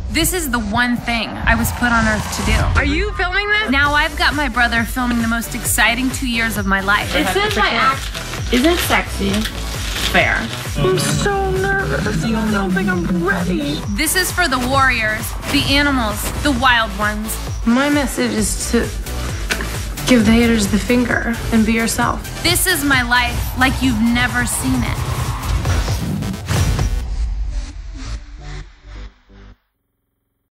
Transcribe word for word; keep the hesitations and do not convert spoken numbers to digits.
This is the one thing I was put on earth to do. Are you filming this? Now I've got my brother filming the most exciting two years of my life. It says my act isn't sexy. Fair. I'm so nervous. I don't think I'm ready. This is for the warriors, the animals, the wild ones. My message is to give the haters the finger and be yourself. This is my life like you've never seen it.